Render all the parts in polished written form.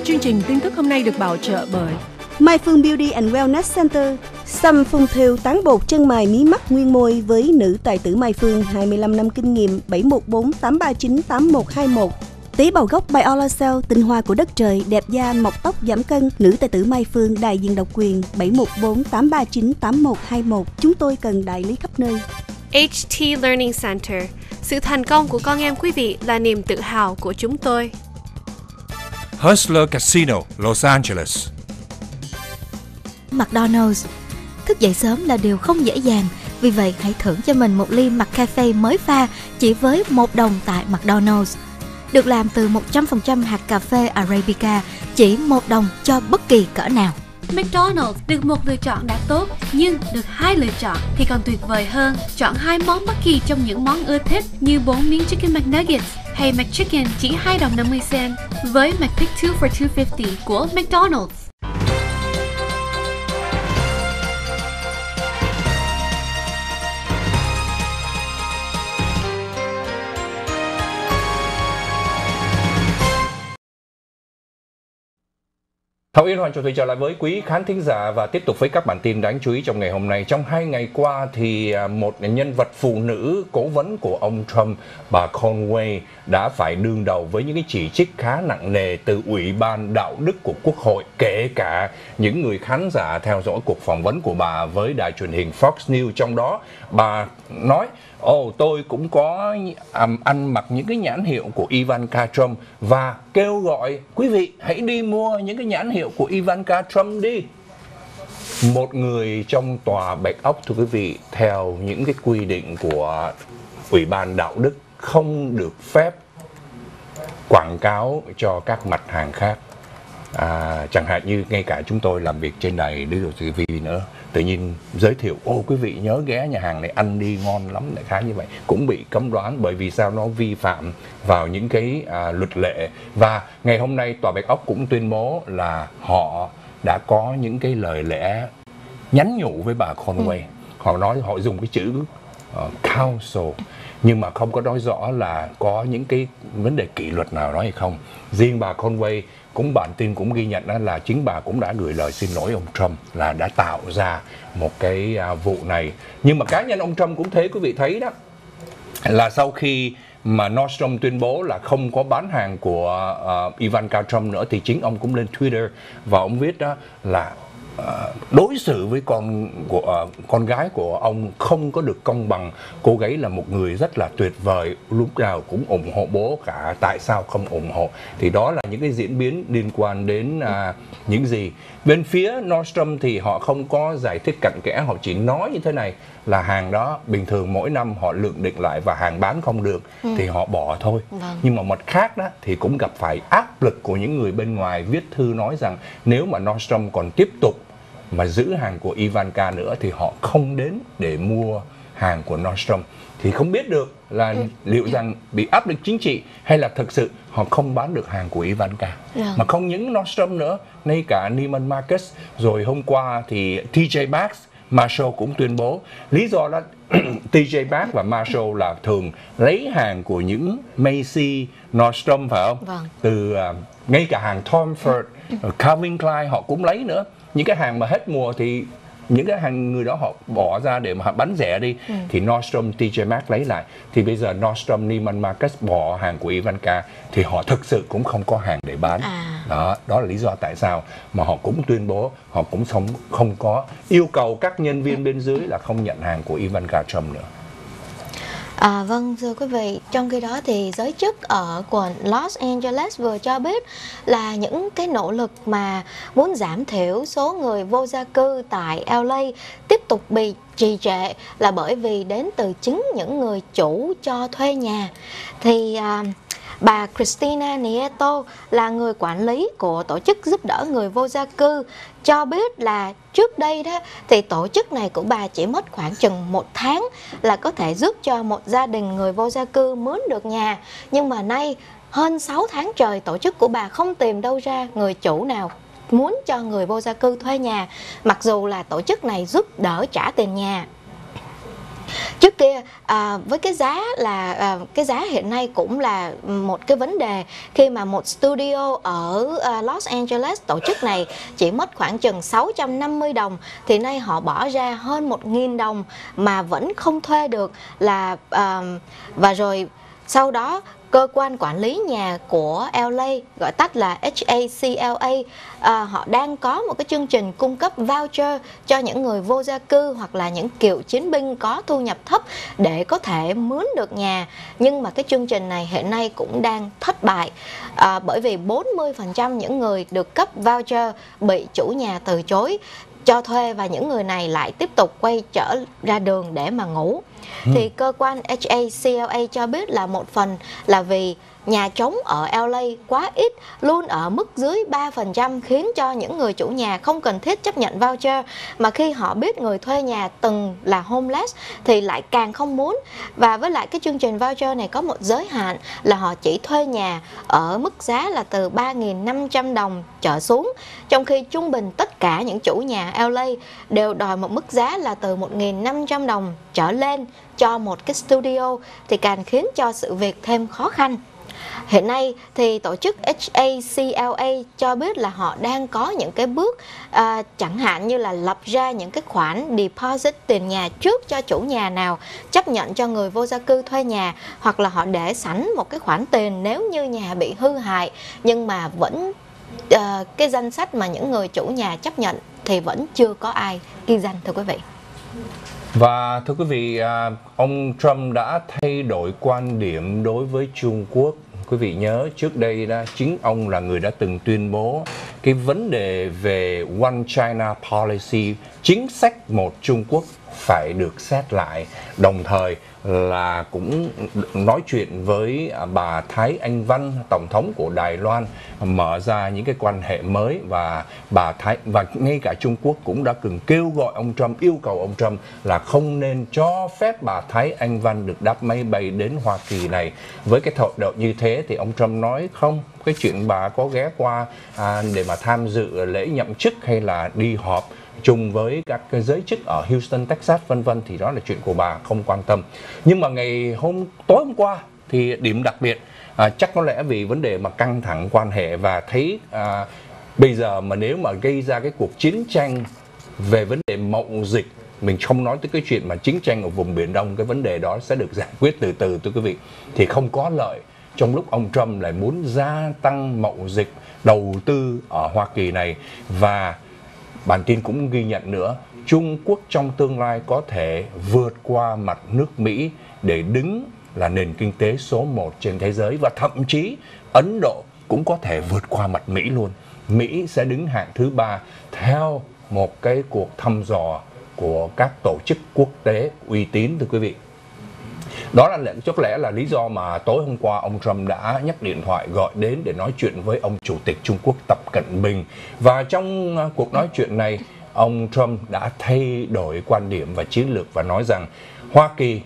Chương trình tin tức hôm nay được bảo trợ bởi Mai Phương Beauty and Wellness Center, xăm phun thêu tán bột chân mày mí mắt nguyên môi với nữ tài tử Mai Phương 25 năm kinh nghiệm 714 839 8121. Tế bào gốc Biolacell, tinh hoa của đất trời, đẹp da, mọc tóc, giảm cân. Nữ tài tử Mai Phương, đại diện độc quyền 714 839 8121. Chúng tôi cần đại lý khắp nơi. HT Learning Center. Sự thành công của con em quý vị là niềm tự hào của chúng tôi. Hustler Casino, Los Angeles. McDonald's. Thức dậy sớm là điều không dễ dàng, vì vậy hãy thưởng cho mình một ly McCafe mới pha chỉ với $1 tại McDonald's. Được làm từ 100% hạt cà phê Arabica, chỉ $1 cho bất kỳ cỡ nào. McDonald's được một lựa chọn đã tốt, nhưng được 2 lựa chọn thì còn tuyệt vời hơn. Chọn 2 món bất kỳ trong những món ưa thích như 4 miếng Chicken McNuggets hay McChicken chỉ $2.50 với McPick 2 for $2.50 của McDonald's. Thảo Yên Hoàng Chủ Thủy trở lại với quý khán thính giả và tiếp tục với các bản tin đáng chú ý trong ngày hôm nay. Trong 2 ngày qua thì một nhân vật phụ nữ cố vấn của ông Trump, bà Conway, đã phải đương đầu với những cái chỉ trích khá nặng nề từ Ủy ban Đạo đức của Quốc hội, kể cả những người khán giả theo dõi cuộc phỏng vấn của bà với đài truyền hình Fox News. Trong đó bà nói: tôi cũng có ăn mặc những cái nhãn hiệu của Ivanka Trump, và kêu gọi quý vị hãy đi mua những cái nhãn hiệu của Ivanka Trump đi. Một người trong tòa Bạch Ốc, thưa quý vị, theo những cái quy định của Ủy ban Đạo đức không được phép quảng cáo cho các mặt hàng khác. Chẳng hạn như ngay cả chúng tôi làm việc trên đài Digital TV nữa, tự nhiên giới thiệu quý vị nhớ ghé nhà hàng này ăn đi ngon lắm, đại khái như vậy, cũng bị cấm đoán, bởi vì sao? Nó vi phạm vào những cái luật lệ. Và ngày hôm nay tòa Bạch Ốc cũng tuyên bố là họ đã có những cái lời lẽ nhắn nhủ với bà Conway. Họ nói, họ dùng cái chữ counsel, nhưng mà không có nói rõ là có những cái vấn đề kỷ luật nào đó hay không. Riêng bà Conway, cũng bản tin cũng ghi nhận đó là chính bà cũng đã gửi lời xin lỗi ông Trump là đã tạo ra một cái vụ này. Nhưng mà cá nhân ông Trump cũng thế, quý vị thấy đó, là sau khi mà Nordstrom tuyên bố là không có bán hàng của Ivanka Trump nữa, thì chính ông cũng lên Twitter và ông viết đó là đối xử với con gái của ông không có được công bằng. Cô gái là một người rất là tuyệt vời, lúc nào cũng ủng hộ bố cả, tại sao không ủng hộ? Thì đó là những cái diễn biến liên quan đến những gì. Bên phía Nordstrom thì họ không có giải thích cặn kẽ, họ chỉ nói như thế này là hàng đó bình thường mỗi năm họ lượng định lại và hàng bán không được thì họ bỏ thôi. Nhưng mà mặt khác đó thì cũng gặp phải áp lực của những người bên ngoài viết thư nói rằng nếu mà Nordstrom còn tiếp tục mà giữ hàng của Ivanka nữa thì họ không đến để mua hàng của Nordstrom. Thì không biết được là liệu rằng bị áp lực chính trị hay là thực sự họ không bán được hàng của Ivanka. Mà không những Nordstrom nữa, ngay cả Neiman Marcus, rồi hôm qua thì TJ Maxx, Marshall cũng tuyên bố. Lý do đó TJ Maxx và Marshall là thường lấy hàng của những Macy, Nordstrom, phải không? Từ ngay cả hàng Tom Ford, Calvin Klein họ cũng lấy nữa. Những cái hàng mà hết mùa thì những cái hàng người đó họ bỏ ra để mà bán rẻ đi, thì Nordstrom, TJ Maxx lấy lại. Thì bây giờ Nordstrom, Neiman Marcus bỏ hàng của Ivanka thì họ thực sự cũng không có hàng để bán. Đó là lý do tại sao mà họ cũng tuyên bố họ cũng không có yêu cầu các nhân viên bên dưới là không nhận hàng của Ivanka Trump nữa. Vâng, thưa quý vị, trong khi đó thì giới chức ở quận Los Angeles vừa cho biết là những cái nỗ lực mà muốn giảm thiểu số người vô gia cư tại LA tiếp tục bị trì trệ là bởi vì đến từ chính những người chủ cho thuê nhà. Thì bà Christina Nieto là người quản lý của tổ chức giúp đỡ người vô gia cư cho biết là trước đây đó thì tổ chức này của bà chỉ mất khoảng chừng 1 tháng là có thể giúp cho một gia đình người vô gia cư mướn được nhà. Nhưng mà nay hơn 6 tháng trời tổ chức của bà không tìm đâu ra người chủ nào muốn cho người vô gia cư thuê nhà, mặc dù là tổ chức này giúp đỡ trả tiền nhà. Trước kia với cái giá là cái giá hiện nay cũng là một cái vấn đề, khi mà một studio ở Los Angeles tổ chức này chỉ mất khoảng chừng 650 đồng thì nay họ bỏ ra hơn 1.000 đồng mà vẫn không thuê được, và rồi sau đó cơ quan quản lý nhà của LA, gọi tắt là HACLA, họ đang có một cái chương trình cung cấp voucher cho những người vô gia cư hoặc là những cựu chiến binh có thu nhập thấp để có thể mướn được nhà. Nhưng mà cái chương trình này hiện nay cũng đang thất bại, bởi vì 40% những người được cấp voucher bị chủ nhà từ chối cho thuê, và những người này lại tiếp tục quay trở ra đường để mà ngủ. Thì cơ quan HACLA cho biết là một phần là vì nhà trống ở LA quá ít, luôn ở mức dưới 3%, khiến cho những người chủ nhà không cần thiết chấp nhận voucher, mà khi họ biết người thuê nhà từng là homeless thì lại càng không muốn. Và với lại cái chương trình voucher này có một giới hạn là họ chỉ thuê nhà ở mức giá là từ 3.500 đồng trở xuống, trong khi trung bình tất cả những chủ nhà LA đều đòi một mức giá là từ 1.500 đồng trở lên cho một cái studio, thì càng khiến cho sự việc thêm khó khăn. Hiện nay thì tổ chức HACLA cho biết là họ đang có những cái bước chẳng hạn như là lập ra những cái khoản deposit tiền nhà trước cho chủ nhà nào chấp nhận cho người vô gia cư thuê nhà, hoặc là họ để sẵn một cái khoản tiền nếu như nhà bị hư hại, nhưng mà vẫn cái danh sách mà những người chủ nhà chấp nhận thì vẫn chưa có ai ghi danh, thưa quý vị. Và thưa quý vị, ông Trump đã thay đổi quan điểm đối với Trung Quốc. Quý vị nhớ trước đây chính ông là người đã từng tuyên bố cái vấn đề về One China Policy, chính sách một Trung Quốc phải được xét lại, đồng thời là cũng nói chuyện với bà Thái Anh Văn, tổng thống của Đài Loan, mở ra những cái quan hệ mới, và và ngay cả Trung Quốc cũng đã từng kêu gọi ông Trump, yêu cầu ông Trump là không nên cho phép bà Thái Anh Văn được đáp máy bay đến Hoa Kỳ này. Với cái thái độ như thế thì ông Trump nói không, cái chuyện bà có ghé qua để mà tham dự lễ nhậm chức hay là đi họp chung với các cái giới chức ở Houston, Texas vân vân thì đó là chuyện của bà, không quan tâm. Nhưng mà tối hôm qua thì điểm đặc biệt, chắc có lẽ vì vấn đề mà căng thẳng quan hệ và thấy bây giờ mà nếu mà gây ra cái cuộc chiến tranh về vấn đề mậu dịch, mình không nói tới cái chuyện mà chiến tranh ở vùng Biển Đông, cái vấn đề đó sẽ được giải quyết từ từ, thưa quý vị, thì không có lợi trong lúc ông Trump lại muốn gia tăng mậu dịch, đầu tư ở Hoa Kỳ này. Và bản tin cũng ghi nhận nữa, Trung Quốc trong tương lai có thể vượt qua mặt nước Mỹ để đứng là nền kinh tế số 1 trên thế giới, và thậm chí Ấn Độ cũng có thể vượt qua mặt Mỹ luôn. Mỹ sẽ đứng hạng thứ 3 theo một cái cuộc thăm dò của các tổ chức quốc tế uy tín, thưa quý vị. Đó là chắc lẽ là lý do mà tối hôm qua ông Trump đã nhấc điện thoại gọi đến để nói chuyện với ông Chủ tịch Trung Quốc Tập Cận Bình. Và trong cuộc nói chuyện này, ông Trump đã thay đổi quan điểm và chiến lược và nói rằng Hoa Kỳ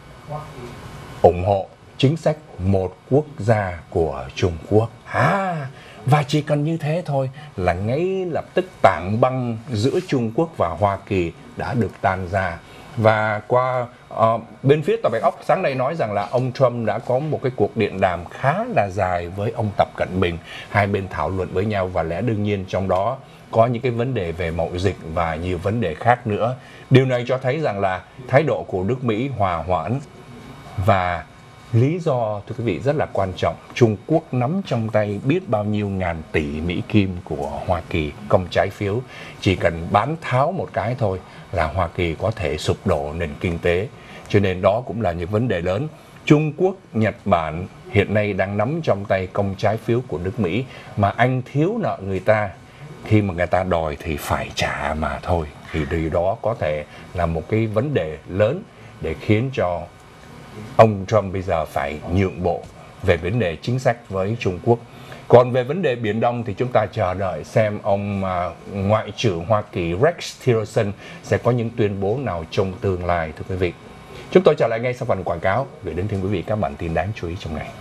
ủng hộ chính sách một quốc gia của Trung Quốc. Và chỉ cần như thế thôi là ngay lập tức tảng băng giữa Trung Quốc và Hoa Kỳ đã được tan ra. Và qua bên phía Tòa Bạch Ốc sáng nay nói rằng là ông Trump đã có một cái cuộc điện đàm khá là dài với ông Tập Cận Bình. Hai bên thảo luận với nhau và lẽ đương nhiên trong đó có những cái vấn đề về mậu dịch và nhiều vấn đề khác nữa. Điều này cho thấy rằng là thái độ của nước Mỹ hòa hoãn, và lý do, thưa quý vị, rất là quan trọng. Trung Quốc nắm trong tay biết bao nhiêu ngàn tỷ Mỹ Kim của Hoa Kỳ công trái phiếu. Chỉ cần bán tháo một cái thôi là Hoa Kỳ có thể sụp đổ nền kinh tế. Cho nên đó cũng là những vấn đề lớn. Trung Quốc, Nhật Bản hiện nay đang nắm trong tay công trái phiếu của nước Mỹ, mà anh thiếu nợ người ta, khi mà người ta đòi thì phải trả mà thôi. Thì điều đó có thể là một cái vấn đề lớn để khiến cho ông Trump bây giờ phải nhượng bộ về vấn đề chính sách với Trung Quốc. Còn về vấn đề Biển Đông thì chúng ta chờ đợi xem ông Ngoại trưởng Hoa Kỳ Rex Tillerson sẽ có những tuyên bố nào trong tương lai, thưa quý vị. Chúng tôi trở lại ngay sau phần quảng cáo gửi đến thêm quý vị các bản tin đáng chú ý trong ngày.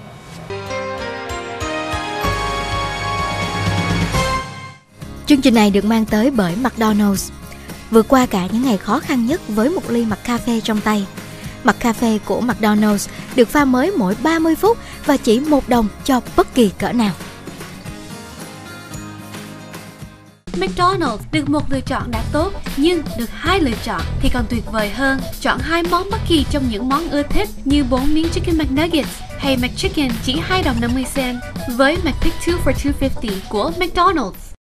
Chương trình này được mang tới bởi McDonald's. Vượt qua cả những ngày khó khăn nhất với một ly McCafe trong tay, McCafe của McDonald's được pha mới mỗi 30 phút và chỉ $1 cho bất kỳ cỡ nào. McDonald's được một lựa chọn đã tốt, nhưng được 2 lựa chọn thì còn tuyệt vời hơn. Chọn 2 món bất kỳ trong những món ưa thích như 4 miếng Chicken McNuggets hay McChicken chỉ $2.50 với McPick 2 for $2.50 của McDonald's.